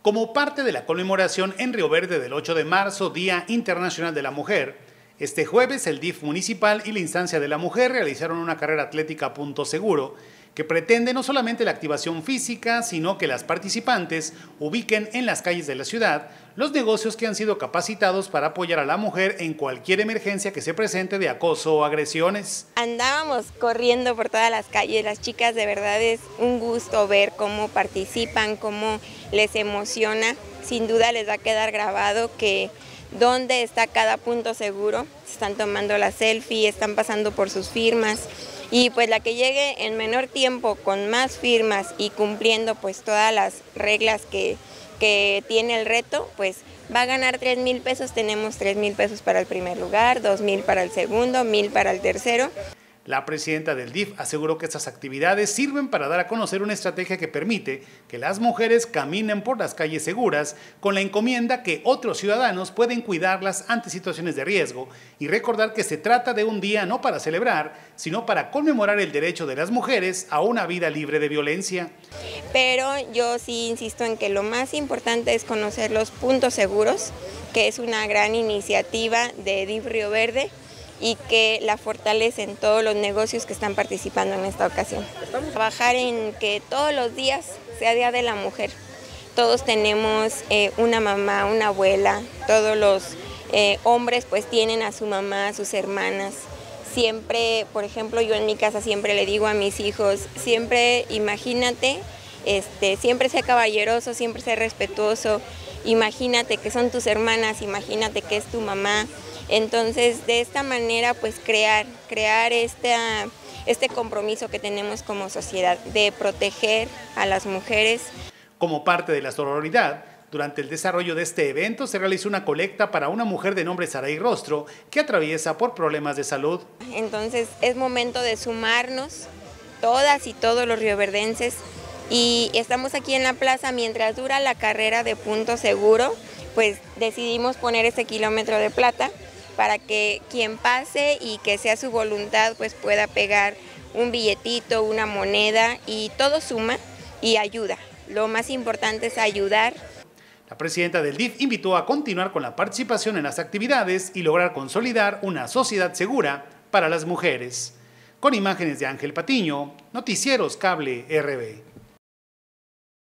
Como parte de la conmemoración en Río Verde del 8 de marzo, Día Internacional de la Mujer, este jueves el DIF municipal y la Instancia de la Mujer realizaron una carrera atlética a punto seguro que pretende no solamente la activación física, sino que las participantes ubiquen en las calles de la ciudad los negocios que han sido capacitados para apoyar a la mujer en cualquier emergencia que se presente de acoso o agresiones. Andábamos corriendo por todas las calles, las chicas, de verdad es un gusto ver cómo participan, cómo les emociona. Sin duda les va a quedar grabado que dónde está cada punto seguro. Se están tomando la selfie, están pasando por sus firmas. Y pues la que llegue en menor tiempo con más firmas y cumpliendo pues todas las reglas que tiene el reto, pues va a ganar 3,000 pesos. Tenemos 3,000 pesos para el primer lugar, 2,000 para el segundo, 1,000 para el tercero. La presidenta del DIF aseguró que estas actividades sirven para dar a conocer una estrategia que permite que las mujeres caminen por las calles seguras con la encomienda que otros ciudadanos pueden cuidarlas ante situaciones de riesgo y recordar que se trata de un día no para celebrar, sino para conmemorar el derecho de las mujeres a una vida libre de violencia. Pero yo sí insisto en que lo más importante es conocer los puntos seguros, que es una gran iniciativa de DIF Río Verde, y que la fortalecen todos los negocios que están participando en esta ocasión. Trabajar en que todos los días sea Día de la Mujer. Todos tenemos una mamá, una abuela, todos los hombres pues tienen a su mamá, a sus hermanas. Siempre, por ejemplo, yo en mi casa siempre le digo a mis hijos, siempre imagínate, siempre sea caballeroso, siempre sea respetuoso, imagínate que son tus hermanas, imagínate que es tu mamá. Entonces, de esta manera, pues crear este compromiso que tenemos como sociedad de proteger a las mujeres. Como parte de la sororidad, durante el desarrollo de este evento se realizó una colecta para una mujer de nombre Saray Rostro que atraviesa por problemas de salud. Entonces, es momento de sumarnos todas y todos los rioverdenses y estamos aquí en la plaza mientras dura la carrera de punto seguro, pues decidimos poner este kilómetro de plata para que quien pase y que sea su voluntad pues pueda pegar un billetito, una moneda y todo suma y ayuda. Lo más importante es ayudar. La presidenta del DIF invitó a continuar con la participación en las actividades y lograr consolidar una sociedad segura para las mujeres. Con imágenes de Ángel Patiño, Noticieros Cable RB.